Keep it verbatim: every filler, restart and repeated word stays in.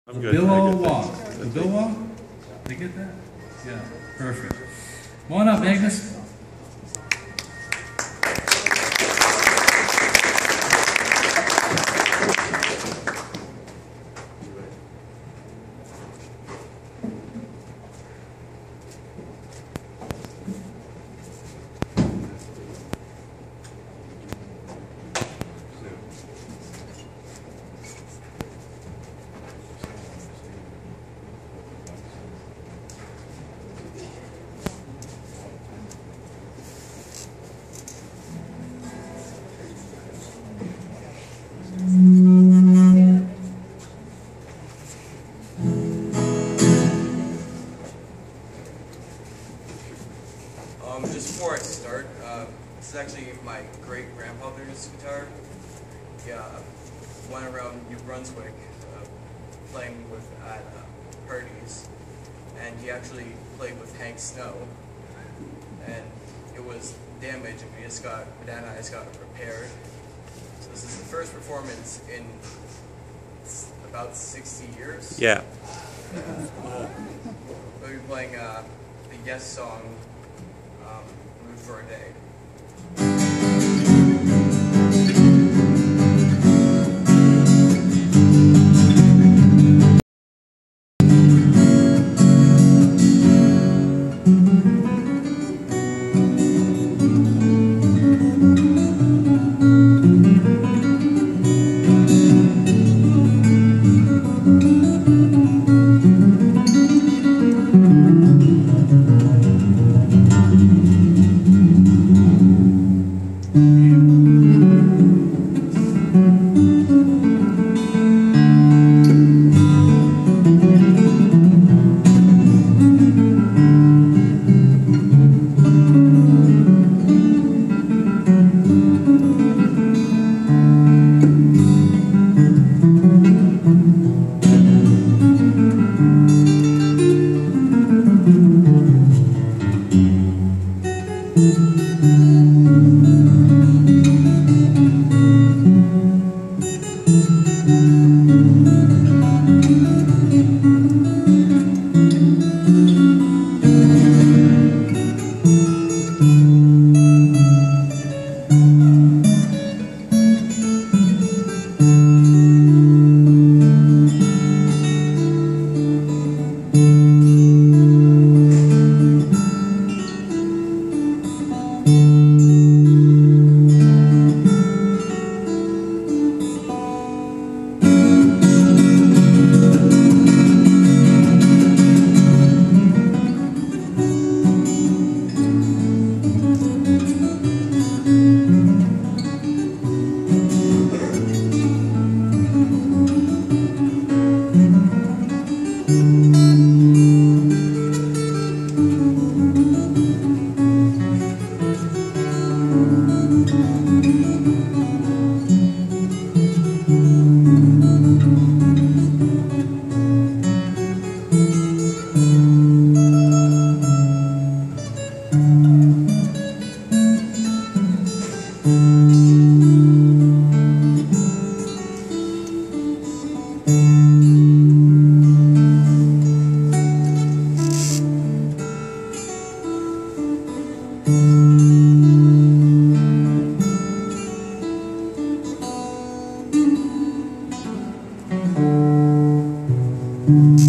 I'm good. LaBillois. LaBillois? Did you get that? Yeah, perfect. Come on up, Magnus. Um, just before I start, uh, this is actually my great-grandfather's guitar. Yeah, went around New Brunswick uh, playing with at uh, parties, and he actually played with Hank Snow, and it was damaged, and we just got, my dad and I just got it repaired. So this is the first performance in about sixty years. Yeah. We'll be playing uh, the Yes song, um, Mood for a Day. Thank you.